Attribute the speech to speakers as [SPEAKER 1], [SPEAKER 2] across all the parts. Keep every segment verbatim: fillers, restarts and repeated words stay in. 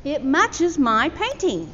[SPEAKER 1] It matches my painting.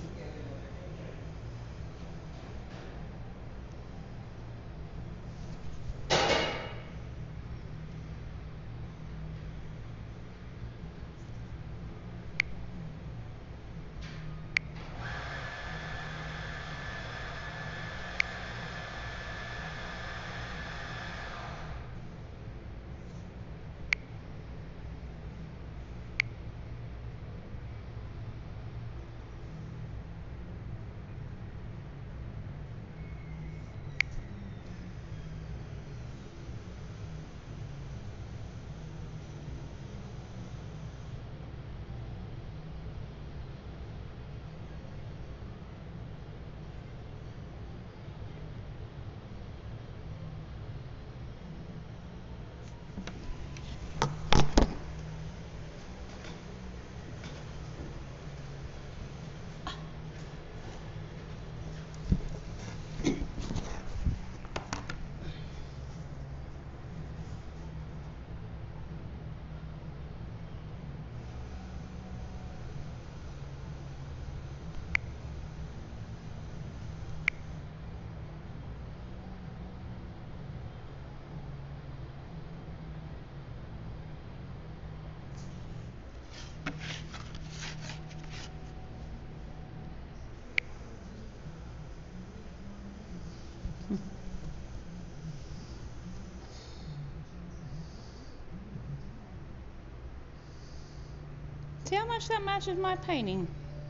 [SPEAKER 1] See how much that matches my painting.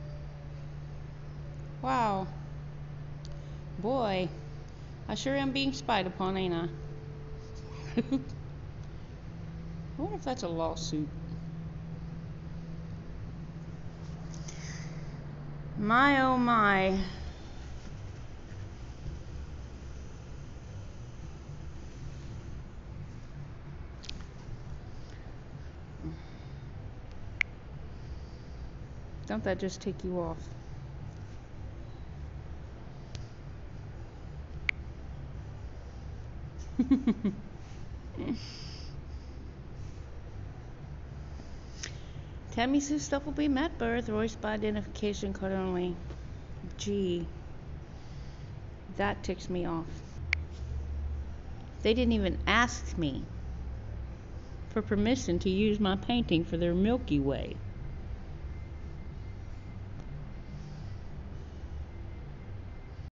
[SPEAKER 1] Wow. Boy, I sure am being spied upon, ain't I? I wonder if that's a lawsuit. My oh my. Don't that just take you off? Tammy says stuff will be met birth, Royce by identification card only. Gee, that ticks me off. They didn't even ask me for permission to use my painting for their Milky Way.